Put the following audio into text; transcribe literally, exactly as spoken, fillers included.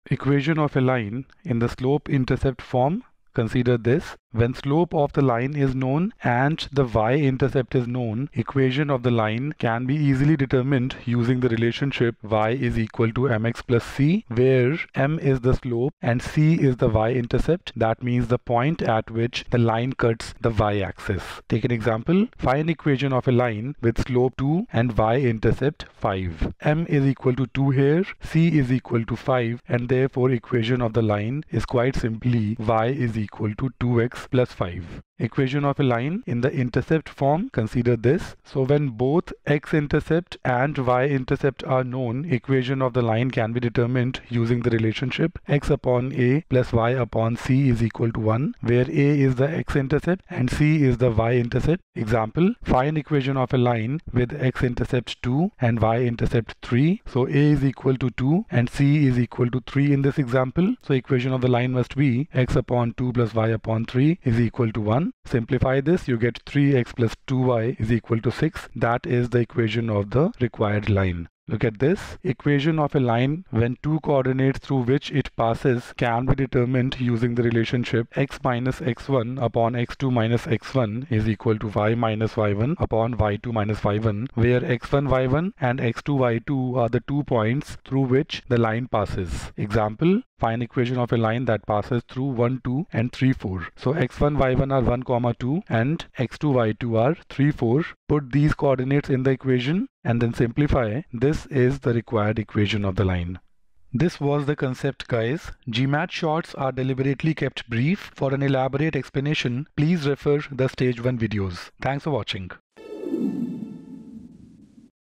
Equation of a line in the slope-intercept form. Consider this. When slope of the line is known and the y-intercept is known, equation of the line can be easily determined using the relationship y is equal to mx plus c, where m is the slope and c is the y-intercept. That means the point at which the line cuts the y-axis. Take an example. Find equation of a line with slope two and y-intercept five. M is equal to two here, c is equal to five, and therefore equation of the line is quite simply y is equal to two x plus five. Equation of a line in the intercept form. Consider this. So when both x-intercept and y-intercept are known, equation of the line can be determined using the relationship x upon a plus y upon c is equal to one, where a is the x-intercept and c is the y-intercept. Example, find equation of a line with x-intercept two and y-intercept three. So a is equal to two and c is equal to three in this example. So equation of the line must be x upon two plus y upon three is equal to one. Simplify this, you get three x plus two y is equal to six. That is the equation of the required line. Look at this. Equation of a line when two coordinates through which it passes can be determined using the relationship x minus x one upon x two minus x one is equal to y minus y one upon y two minus y one, where x one y one and x two y two are the two points through which the line passes. Example, find equation of a line that passes through one, two and three, four. So x one y one are one, two and x two y two are three, four. Put these coordinates in the equation and then simplify. This is the required equation of the line. This was the concept, guys. G MAT shorts are deliberately kept brief. For an elaborate explanation, please refer the stage one videos. Thanks for watching.